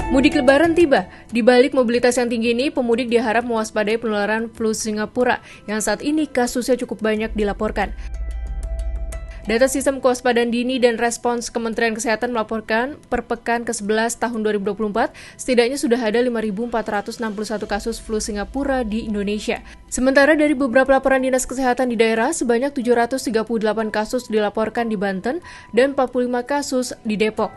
Mudik Lebaran tiba. Di balik mobilitas yang tinggi ini, pemudik diharap mewaspadai penularan flu Singapura yang saat ini kasusnya cukup banyak dilaporkan. Data Sistem Kewaspadaan Dini dan Respons Kementerian Kesehatan melaporkan per pekan ke-11 tahun 2024, setidaknya sudah ada 5.461 kasus flu Singapura di Indonesia. Sementara dari beberapa laporan Dinas Kesehatan di daerah, sebanyak 738 kasus dilaporkan di Banten dan 45 kasus di Depok.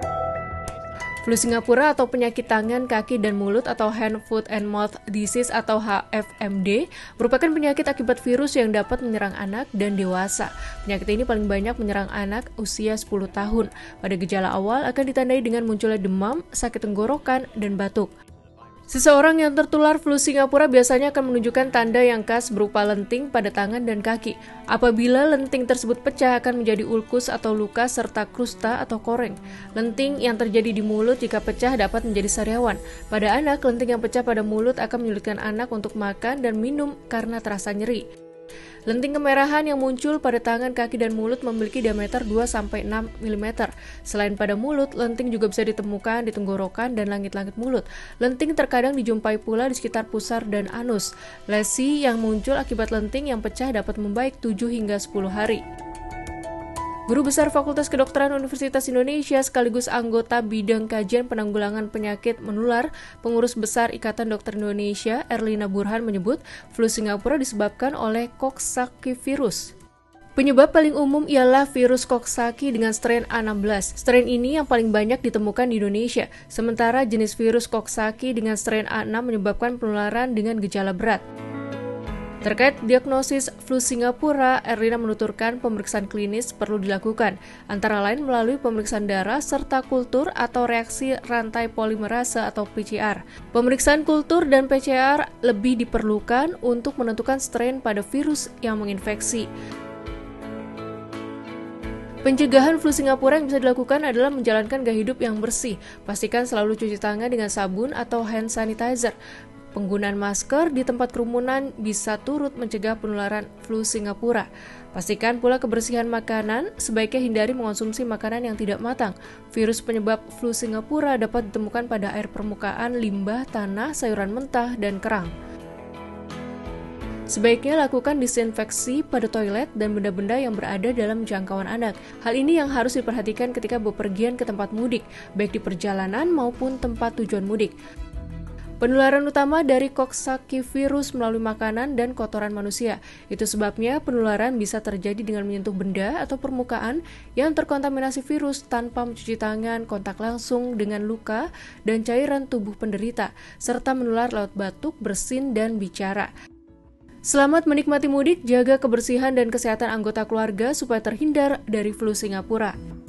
Flu Singapura atau penyakit tangan, kaki, dan mulut atau Hand, Foot, and Mouth Disease atau HFMD merupakan penyakit akibat virus yang dapat menyerang anak dan dewasa. Penyakit ini paling banyak menyerang anak usia 10 tahun. Pada gejala awal akan ditandai dengan munculnya demam, sakit tenggorokan, dan batuk. Seseorang yang tertular flu Singapura biasanya akan menunjukkan tanda yang khas berupa lenting pada tangan dan kaki. Apabila lenting tersebut pecah akan menjadi ulkus atau luka serta krusta atau koreng. Lenting yang terjadi di mulut jika pecah dapat menjadi sariawan. Pada anak, lenting yang pecah pada mulut akan menyulitkan anak untuk makan dan minum karena terasa nyeri. Lenting kemerahan yang muncul pada tangan, kaki, dan mulut memiliki diameter 2-6 mm. Selain pada mulut, lenting juga bisa ditemukan di tenggorokan dan langit-langit mulut. Lenting terkadang dijumpai pula di sekitar pusar dan anus. Lesi yang muncul akibat lenting yang pecah dapat membaik 7 hingga 10 hari. Guru Besar Fakultas Kedokteran Universitas Indonesia sekaligus anggota Bidang Kajian Penanggulangan Penyakit Menular, Pengurus Besar Ikatan Dokter Indonesia, Erlina Burhan menyebut flu Singapura disebabkan oleh Coxsackie virus. Penyebab paling umum ialah virus Coxsackie dengan strain A16. Strain ini yang paling banyak ditemukan di Indonesia, sementara jenis virus Coxsackie dengan strain A6 menyebabkan penularan dengan gejala berat. Terkait diagnosis flu Singapura, Erlina menuturkan pemeriksaan klinis perlu dilakukan, antara lain melalui pemeriksaan darah serta kultur atau reaksi rantai polimerase atau PCR. Pemeriksaan kultur dan PCR lebih diperlukan untuk menentukan strain pada virus yang menginfeksi. Pencegahan flu Singapura yang bisa dilakukan adalah menjalankan gaya hidup yang bersih. Pastikan selalu cuci tangan dengan sabun atau hand sanitizer. Penggunaan masker di tempat kerumunan bisa turut mencegah penularan flu Singapura. Pastikan pula kebersihan makanan, sebaiknya hindari mengonsumsi makanan yang tidak matang. Virus penyebab flu Singapura dapat ditemukan pada air permukaan, limbah, tanah, sayuran mentah, dan kerang. Sebaiknya lakukan disinfeksi pada toilet dan benda-benda yang berada dalam jangkauan anak. Hal ini yang harus diperhatikan ketika bepergian ke tempat mudik, baik di perjalanan maupun tempat tujuan mudik. Penularan utama dari Coxsackie virus melalui makanan dan kotoran manusia. Itu sebabnya penularan bisa terjadi dengan menyentuh benda atau permukaan yang terkontaminasi virus tanpa mencuci tangan, kontak langsung dengan luka dan cairan tubuh penderita, serta menular lewat batuk, bersin, dan bicara. Selamat menikmati mudik, jaga kebersihan dan kesehatan anggota keluarga supaya terhindar dari flu Singapura.